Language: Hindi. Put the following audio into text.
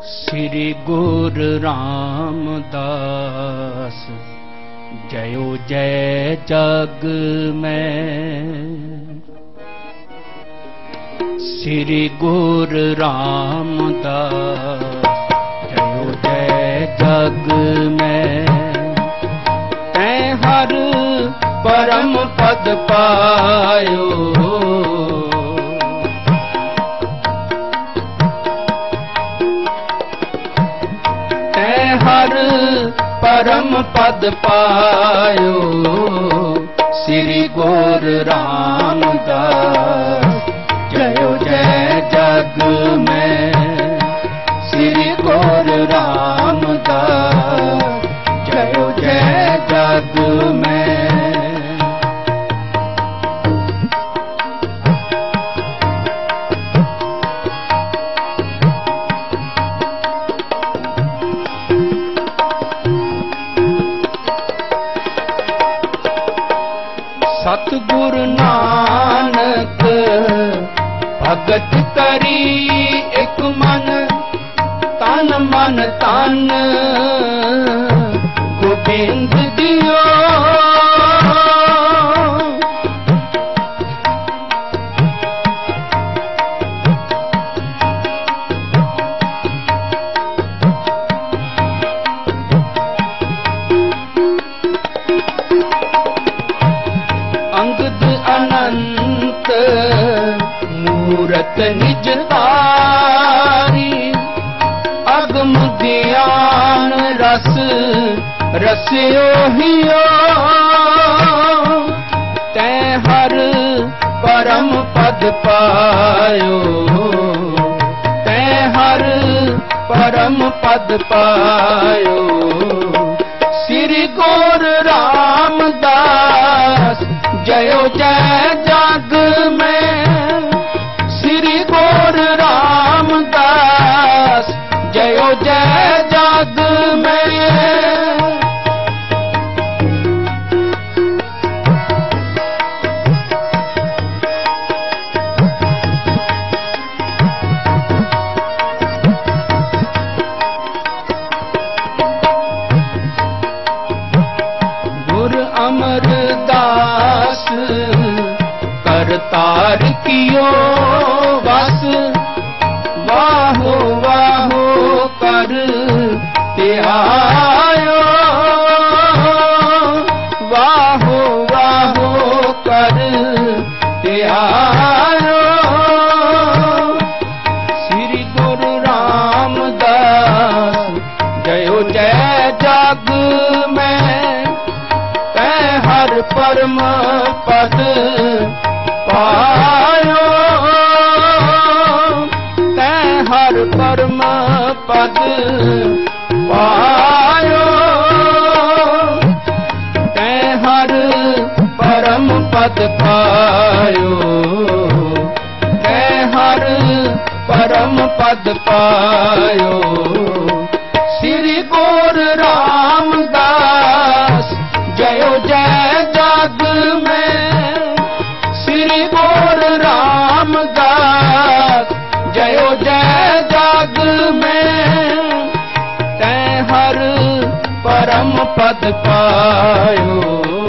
श्री गुरु रामदास जयो जय जग में। श्री गुरु रामदास जयो जय जग में। तैं हर परम पद पायो, हर परम पद पायो। श्री गुरु रामदास जयो जय जग में। श्री गुरु रामदास जयो जय जग में। सतगुरु नानक भगत करी एक मन, तन मन तन गोबिंद दियो। अनंत मूरत निज तारी, अगम ज्ञान रस रस्यो हियो। तैं हर परम पद पायो, तैं हर परम पद पायो। श्री गुरु रामदास जयो जय जग में। श्री गुरु रामदास जयो जय जग में। गुरु अमरदास करतार कियो बस, वाहो वाहो कर ते आयो। वाहो वाहो कर ते आयो। श्री गुरु रामदास जयो जय जग में। हर परम पद पायो, तैं हर परम पद पायो। तैं हर परम पद पायो, तैं हर परम पद पायो। श्री गुरु रामदास जयो जय जग में। श्री गुरु रामदास जयो जय जग में। तैं हर परम पद पायो,